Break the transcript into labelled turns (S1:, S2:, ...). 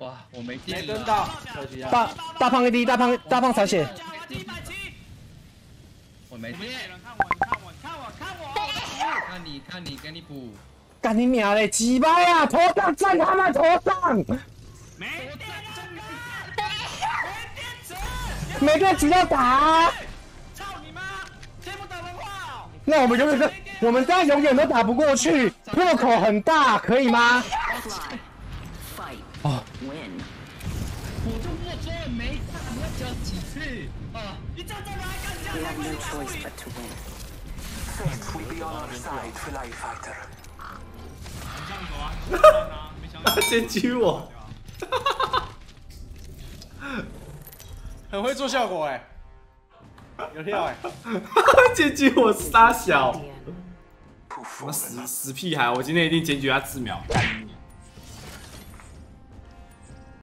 S1: 哇，我没电了。
S2: 没跟到，可惜啊。
S3: 大胖一滴，大胖残血。
S1: 我没电。看你，给你补。
S3: 干你娘嘞！鸡巴呀！头上站他们头上！没电只要打。操你妈！听不懂人话。那我们这样永远都打不过去，破口很大，可以吗？哦。
S1: 我就跟我说没打，你要讲几次啊？你这样干嘛？干这样
S4: 先狙我，
S2: 很会做效果哎，有跳哎，
S4: 先狙我杀小，什么死屁孩！我今天一定检举他4秒。